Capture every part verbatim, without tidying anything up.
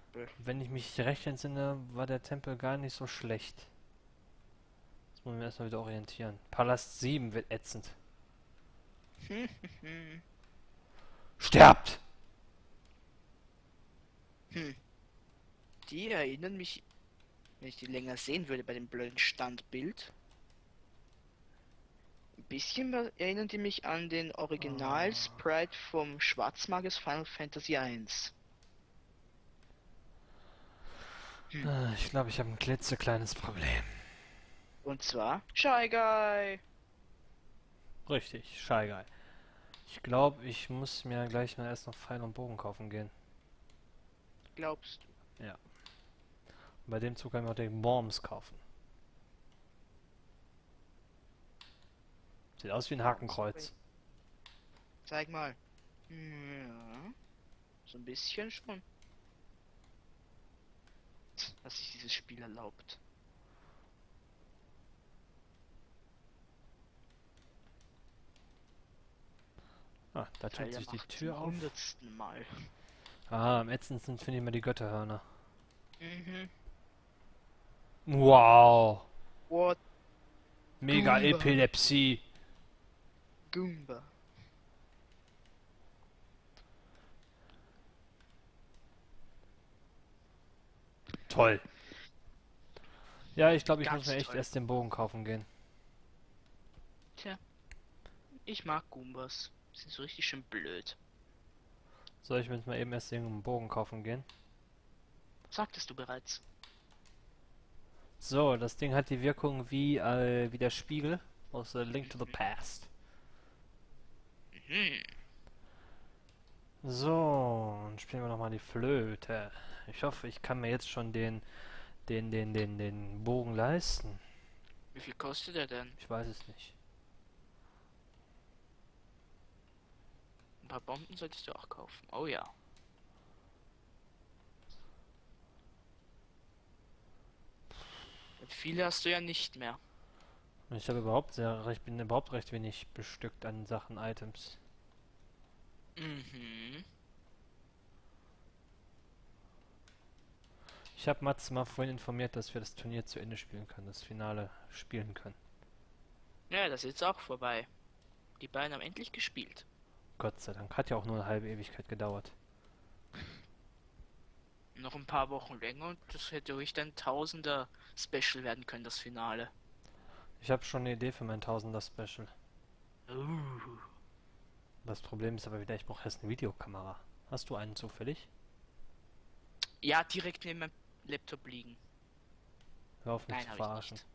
Tempel. Wenn ich mich recht entsinne, war der Tempel gar nicht so schlecht. Jetzt muss ich mich erstmal wieder orientieren. Palast sieben wird ätzend. Hm, Sterbt! hm. Die erinnern mich, wenn ich die länger sehen würde bei dem blöden Standbild. Ein bisschen was- erinnern die mich an den Original-Sprite vom Schwarzmagier Final Fantasy eins. Hm. Ah, ich glaube, ich habe ein klitzekleines Problem. Und zwar Shy Guy. Richtig, Shy Guy. Ich glaube, ich muss mir gleich mal erst noch Pfeil und Bogen kaufen gehen. Glaubst du? Ja. Und bei dem Zug kann ich mir auch den Worms kaufen. Sieht aus wie ein Hakenkreuz. Zeig mal. Ja, so ein bisschen schon. Was sich dieses Spiel erlaubt. Ah, da tut Talia sich die macht zum Tür auf. hundertsten Mal. Ah, am ätzendsten finde ich immer die Götterhörner. Mhm. Wow! What? Mega Goomba. Epilepsie! Goomba. Toll! Ja, ich glaube, ich muss Ganz mir echt toll. erst den Bogen kaufen gehen. Tja, ich mag Goombas. Sind so richtig schön blöd. Soll ich mir jetzt mal eben erst den Bogen kaufen gehen? Sagtest du bereits. So, das Ding hat die Wirkung wie, äh, wie der Spiegel aus The Link to the Past. Mhm. So, dann spielen wir nochmal die Flöte. Ich hoffe, ich kann mir jetzt schon den, den, den, den, den Bogen leisten. Wie viel kostet er denn? Ich weiß es nicht. Ein paar Bomben solltest du auch kaufen. Oh ja. Und viele hast du ja nicht mehr. Ich habe überhaupt sehr, ich bin überhaupt recht wenig bestückt an Sachen, Items. Mhm. Ich habe Mats mal vorhin informiert, dass wir das Turnier zu Ende spielen können, das Finale spielen können. Ja, das ist jetzt auch vorbei. Die beiden haben endlich gespielt. Gott sei Dank, hat ja auch nur eine halbe Ewigkeit gedauert. Noch ein paar Wochen länger und das hätte ruhig dann Tausender Special werden können, das Finale. Ich habe schon eine Idee für mein Tausender-Special. Uh. Das Problem ist aber wieder, ich brauche erst eine Videokamera. Hast du einen zufällig? Ja, direkt neben meinem Laptop liegen. Hör auf mich Nein, zu habe ich verarschen. nicht.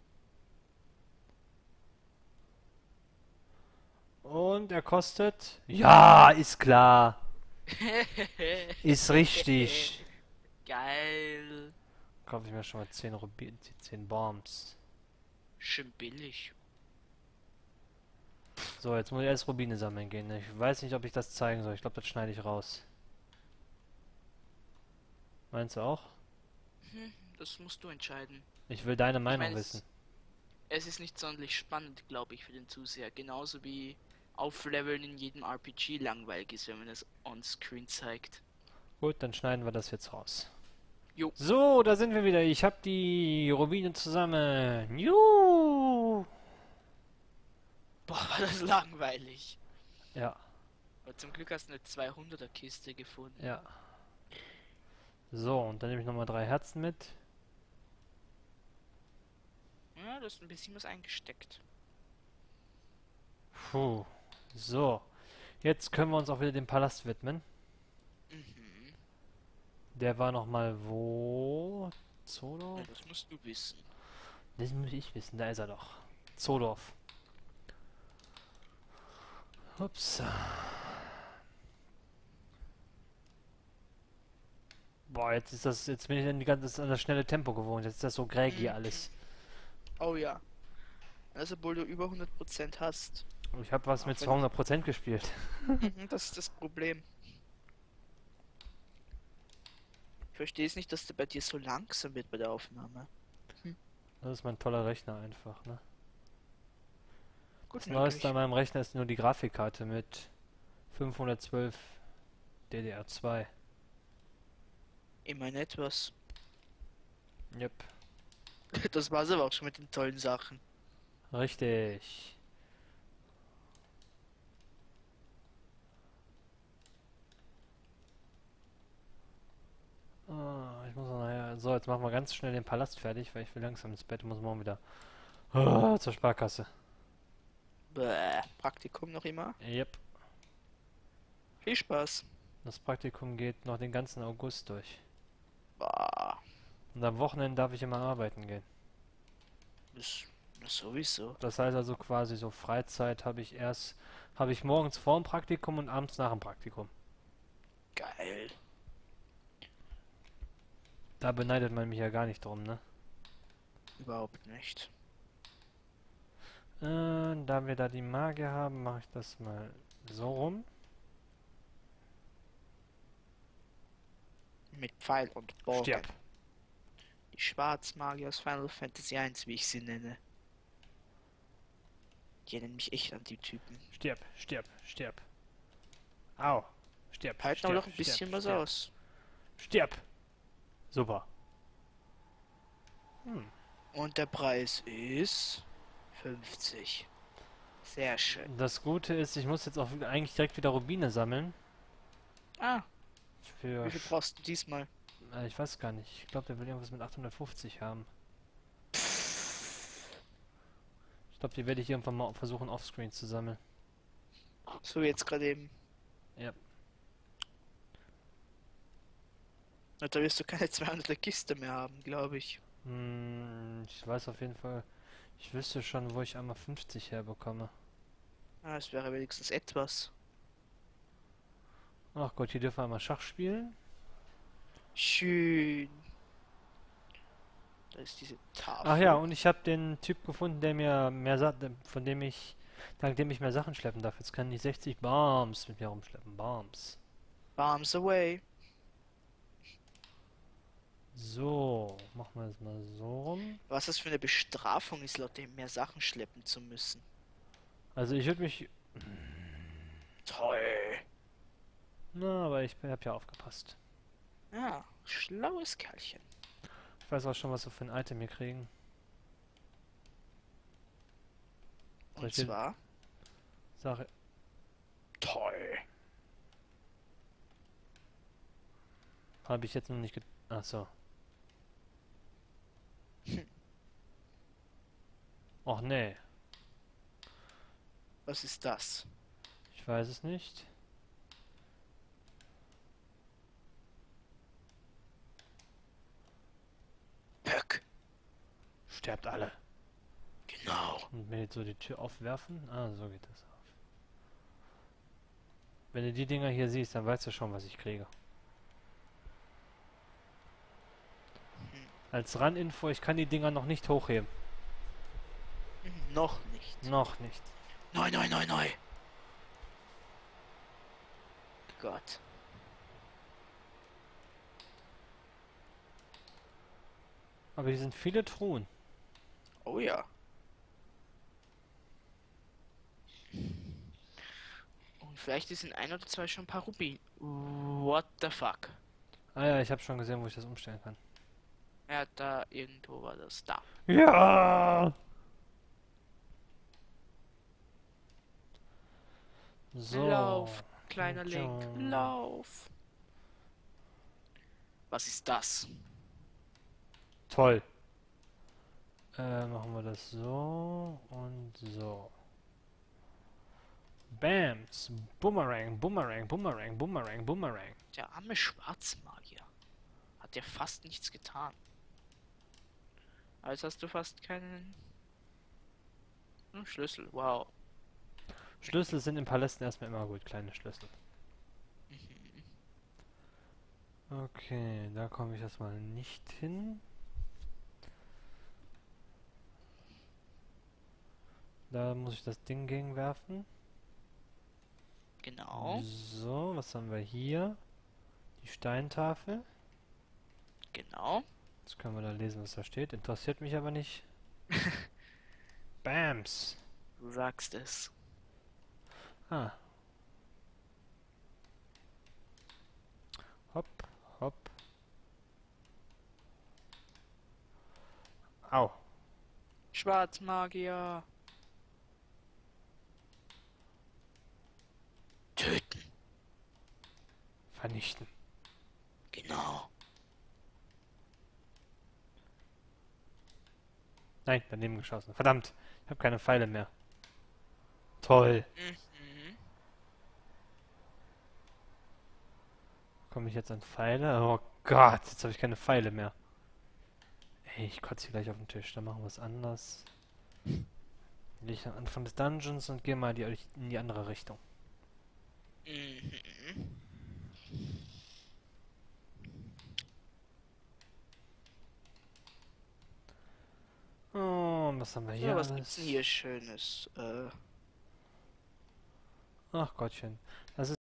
Und er kostet... Ja, ist klar. Ist richtig. Geil. Kaufe ich mir schon mal zehn Rubin, zehn Bombs. Schön billig. So, jetzt muss ich erst Rubine sammeln gehen. Ich weiß nicht, ob ich das zeigen soll. Ich glaube, das schneide ich raus. Meinst du auch? Hm, das musst du entscheiden. Ich will deine Ich Meinung meine, wissen. es, es ist nicht sonderlich spannend, glaube ich, für den Zuseher. Genauso wie Aufleveln in jedem R P G langweilig ist, wenn man es on-screen zeigt. Gut, dann schneiden wir das jetzt raus. Jo. So, da sind wir wieder. Ich habe die Rubine zusammen. Juhu! Boah, war das langweilig. Ja, Aber zum Glück hast du eine zweihunderter Kiste gefunden. ja. So, und dann nehme ich nochmal drei Herzen mit. Ja, du hast ein bisschen was eingesteckt. Puh. So. Jetzt können wir uns auch wieder dem Palast widmen. Mhm. Der war nochmal wo? Ja, Zodorf? das musst du wissen. Das muss ich wissen, da ist er doch. Zodorf. Ups. Boah, jetzt ist das, jetzt bin ich an, die ganze, an das schnelle Tempo gewohnt. Jetzt ist das so grägi Mhm. alles. Oh ja. Also, obwohl du über hundert Prozent hast. Ich habe was Auch mit wenn ich- zweihundert Prozent gespielt. Mhm, das ist das Problem. Ich verstehe es nicht, dass der bei dir so langsam wird bei der Aufnahme. Das ist mein toller Rechner einfach, ne? Gut Das Neueste möglich. an meinem Rechner ist nur die Grafikkarte mit fünfhundertzwölf D D R zwei. Immerhin etwas. Yep. Das war's aber auch schon mit den tollen Sachen. Richtig. Ah, ich muss noch nachher. So, jetzt machen wir ganz schnell den Palast fertig, weil ich will langsam ins Bett und muss morgen wieder ah, zur Sparkasse. Bäh, Praktikum noch immer. Yep. Viel Spaß. Das Praktikum geht noch den ganzen August durch. Bah, Und am Wochenende darf ich immer arbeiten gehen. das, das sowieso. Das heißt also quasi so Freizeit habe ich erst, habe ich morgens vor dem Praktikum und abends nach dem Praktikum. Geil. Da beneidet man mich ja gar nicht drum, ne? Überhaupt nicht. Äh, da wir da die Magier haben, mache ich das mal so rum. Mit Pfeil und Bogen. Stirb. Die Schwarzmagier aus Final Fantasy eins, wie ich sie nenne. Die erinnern mich echt an die Typen. Stirb, stirb, stirb. Au. Stirb, Halten stirb, aber noch ein stirb, bisschen was stirb. aus. Stirb. Super. Hm. Und der Preis ist fünfzig. Sehr schön. Das Gute ist, ich muss jetzt auch eigentlich direkt wieder Rubine sammeln. Ah, Für wie viel brauchst du diesmal? Äh, ich weiß gar nicht. Ich glaube, der will irgendwas mit achthundertfünfzig haben. Ich glaube, die werde ich irgendwann mal versuchen, offscreen zu sammeln. So jetzt gerade eben. Ja. Na, da wirst du keine zweihunderter Kiste mehr haben, glaube ich. Hm, ich weiß auf jeden Fall. Ich wüsste schon, wo ich einmal fünfzig herbekomme. Ah, es wäre wenigstens etwas. Ach Gott, hier dürfen wir einmal Schach spielen. Schön. Da ist diese Tafel. Ach ja, und ich habe den Typ gefunden, der mir mehr Sa von dem ich, dank dem ich mehr Sachen schleppen darf. Jetzt kann ich sechzig Bombs mit mir rumschleppen. Bombs. Bombs away. So, machen wir das mal so rum. Was das für eine Bestrafung ist, laut dem mehr Sachen schleppen zu müssen. Also ich würde mich... Toll. Na, aber ich habe ja aufgepasst. Ja, schlaues Kerlchen. Ich weiß auch schon, was wir für ein Item hier kriegen. Soll Und ich dir zwar Sache... toll. Habe ich jetzt noch nicht get... Ach so. Hm. Och nee, Was ist das? ich weiß es nicht. Pöck. Sterbt alle. Genau. Und mir jetzt so die Tür aufwerfen? Ah, so geht das auf. Wenn du die Dinger hier siehst, dann weißt du schon, was ich kriege. Hm. Als Ran-Info, ich kann die Dinger noch nicht hochheben. Hm, Noch nicht. Noch nicht. Neu, neu, neu, neu. Gott. Aber hier sind viele Truhen. Oh ja. Und vielleicht ist in ein oder zwei schon ein paar Rubin. What the fuck? Ah ja, ich habe schon gesehen, wo ich das umstellen kann. Ja, da irgendwo war das. Da. Ja! So. Lauf, kleiner Link. Tschau. Lauf. Was ist das? Toll. Äh, machen wir das so und so. Bams. Boomerang, Boomerang, Boomerang, Boomerang, Boomerang. Der arme Schwarzmagier. Hat ja fast nichts getan. Aber jetzt hast du fast keinen hm, Schlüssel. Wow. Schlüssel sind in Palästen erstmal immer gut, kleine Schlüssel. Okay, da komme ich erstmal nicht hin. Da muss ich das Ding gegen werfen. Genau. So, was haben wir hier? Die Steintafel. Genau. Jetzt können wir da lesen, was da steht. Interessiert mich aber nicht. Bams. Du sagst es. Ah. Hopp, hopp, Au. Schwarzmagier. Töten. Vernichten. Genau. Nein, daneben geschossen. Verdammt. Ich habe keine Pfeile mehr. Toll. Mhm. Komme ich jetzt an Pfeile? Oh Gott, jetzt habe ich keine Pfeile mehr. Ey, ich kotze hier gleich auf den Tisch. Dann machen wir es anders. Ich am Anfang des Dungeons und gehe mal die, in die andere Richtung. Mhm. Oh, was haben wir hier So, was alles? gibt's denn hier Schönes? Äh, Ach Gottchen. Das ist